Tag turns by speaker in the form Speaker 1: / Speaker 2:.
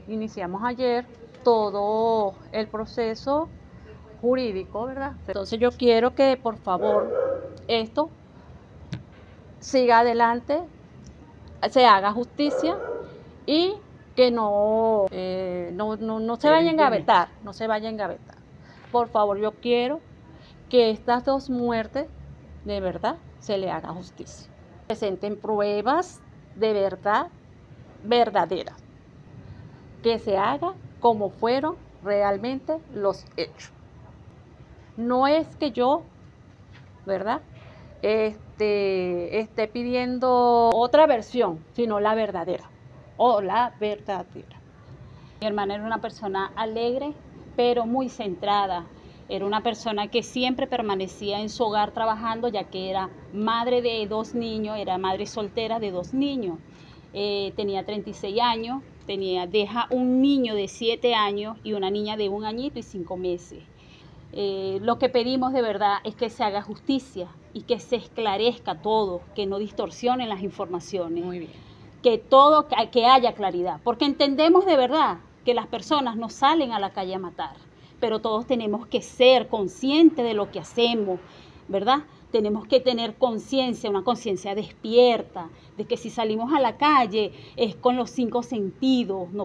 Speaker 1: iniciamos ayer todo el proceso jurídico, ¿verdad? Entonces yo quiero que por favor esto siga adelante, se haga justicia y que no se vaya a engavetar, no se vaya a engavetar. Por favor, yo quiero que estas dos muertes de verdad se le haga justicia. Presenten pruebas de verdad verdaderas, que se haga como fueron realmente los hechos. No es que yo, ¿verdad?, esté pidiendo otra versión, sino la verdadera, o la verdadera.
Speaker 2: Mi hermana era una persona alegre, pero muy centrada. Era una persona que siempre permanecía en su hogar trabajando, ya que era madre de 2 niños, era madre soltera de 2 niños. Tenía 36 años, deja un niño de 7 años y una niña de 1 añito y 5 meses. Lo que pedimos de verdad es que se haga justicia y que se esclarezca todo, que no distorsionen las informaciones.
Speaker 1: Muy bien.
Speaker 2: Que haya claridad, porque entendemos de verdad que las personas no salen a la calle a matar, pero todos tenemos que ser conscientes de lo que hacemos, ¿verdad? Tenemos que tener conciencia, una conciencia despierta, de que si salimos a la calle es con los 5 sentidos, no